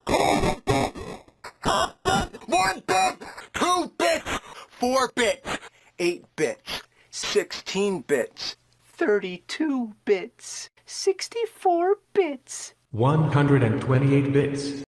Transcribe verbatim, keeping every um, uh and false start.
One bit, two bits, four bits, eight bits, sixteen bits, thirty-two bits, sixty-four bits, one hundred twenty-eight bits.